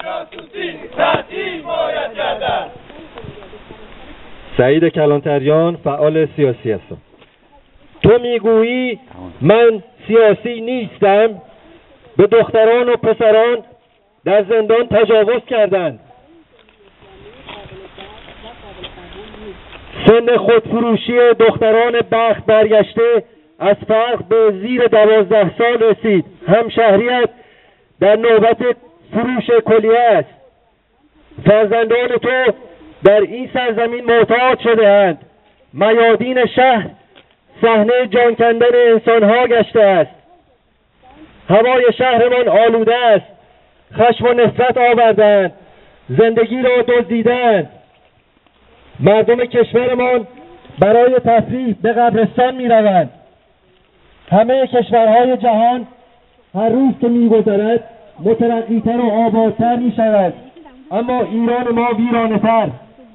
جاسوسی تعطیل باید گردد. سعید کلانتریان، فعال سیاسی هستم. تو میگویی من سیاسی نیستم. به دختران و پسران در زندان تجاوز کردند. سن خودفروشی دختران بخت برگشته از فرق به زیر 12 سال رسید. همشهریت در نوبت فروش کلیه است. فرزندان تو در این سرزمین معتاد شده اند. میادین شهر صحنه جان کندن انسانها گشته است. هوای شهرمان آلوده است. خشم و نفرت آوردند. زندگی را دزدیدند. مردم کشورمان برای تفریح به قبرستان می روند. همه کشورهای جهان هر روز که می گذرد مترقی‌تر و آبادتر می شود، اما ایران ما ویرانه تر.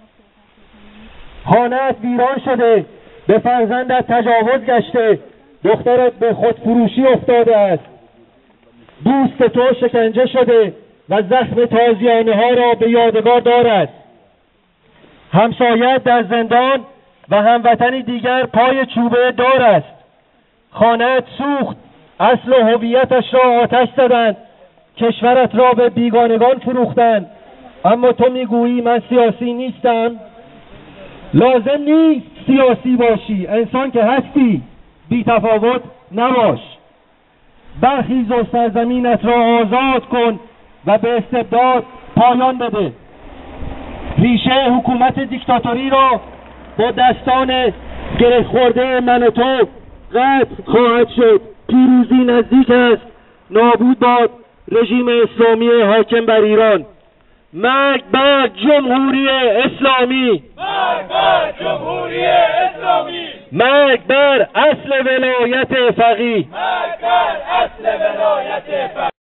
خانه‌ات ویران شده، به فرزندت تجاوز گشته، دخترت به خودفروشی افتاده است. دوست تو شکنجه شده و زخم تازیانه ها را به یادگار دارد. همسایت در زندان و هموطنی دیگر پای چوبه دار است. خانه‌ات سوخت، اصل و هویتش را آتش زدند، کشورت را به بیگانگان فروختند، اما تو میگویی من سیاسی نیستم. لازم نیست سیاسی باشی، انسان که هستی، بی تفاوت نباش. برخیز و سرزمینت را آزاد کن و به استبداد پایان بده. ریشه حکومت دیکتاتوری را با دستان گره خورده من و تو قطع خواهد شد. پیروزی نزدیک است. نابود باد رژیم اسلامی حاکم بر ایران. مرگ بر جمهوری اسلامی. مرگ بر جمهوری اسلامی. مرگ بر اصل ولایت فقیه. مرگ بر اصل ولایت فقیه.